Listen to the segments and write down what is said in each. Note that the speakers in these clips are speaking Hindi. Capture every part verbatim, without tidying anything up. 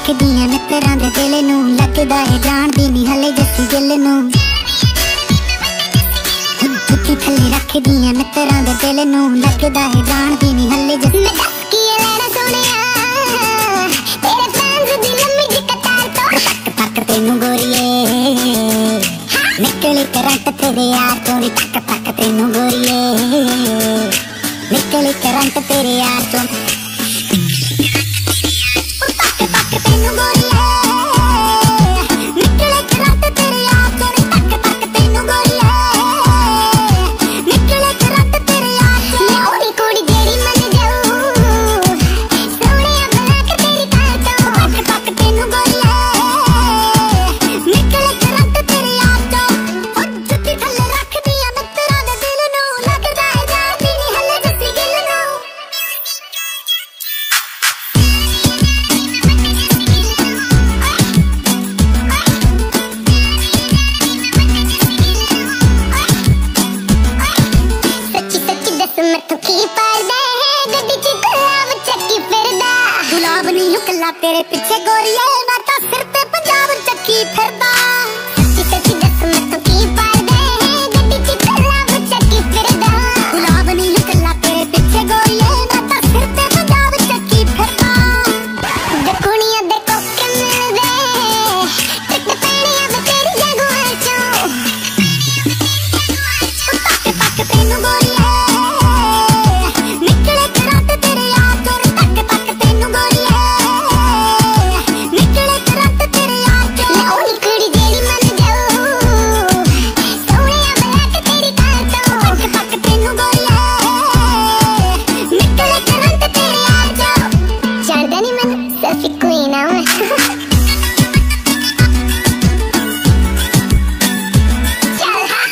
रखदियां मित्तरां दे दिल नूं, लगदा है जानदी नहीं हले जस्सी गिल नूं। जुत्ती थल्ले रखदियां मित्तरां दे दिल नूं, लगदा है जानदी नहीं हले जस्सी। मैं दस की लेना सोनिया तेरे फैंस दी लम्मी जी कतार तो तक तक तेनू गोरिए निकले करंट तेरे यार तो तक तक तेनू गोरिए निकले करंट तेरे यार तो तक तक तेनू गोरिए निकले करंट तेरे यार तो तक तक तेनू गोरिए निकले करंट तेरे यार तो। मैं ओदी कुड़ी जेड़ी मन जाऊं सोहणिया बना के तेरी कार तो तक तक तेनू गोरिए निकले करंट तेरे यार तो। ओ जुत्ती थल्ले रखदियां मित्तरां दे दिल नूं, लगदा है जानदी नहीं हले जस्सी गिल नूं। सच्ची सच्ची दस मैथों की पारदा है गड्डी च गुलाब चक्की फिरदा। गुलाब नहीं कल्ला तेरे पीछे गोरिए मैं तां सिर ते पंजाब चक्की फिरदा। सच्ची सच्ची दस मैथों की पारदा है गड्डी च गुलाब चक्की फिरदा। गुलाब नहीं कल्ला तेरे पीछे गोरिए मैं तां सिर ते पंजाब चक्की फिरदा। दे कुड़ियां दे कोके मिलदे टिक पैणियां वे तेरी जगुआं चों तक तक तेनू गोरिए निकले करंट तेरे यार तो तक तक तेनू गोरिए निकले करंट तेरे यार तो। मैं ओदी कुड़ी जेड़ी मन जाऊं सोहणिया बना के तेरी कार तो तक तक तेनू गोरिए निकले करंट तेरे यार तो। जानदा नहीं मैनू सफी क्वीन आ मैं चल हाँ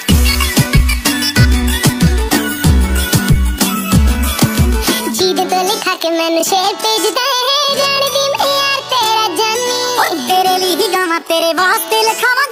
जीदे तो लिखा के मैनू शेर भेजदा है जानदी मैं यार तेरा जानी। ओ तेरे लिए ही गावां तेरे वास्ते लिखावां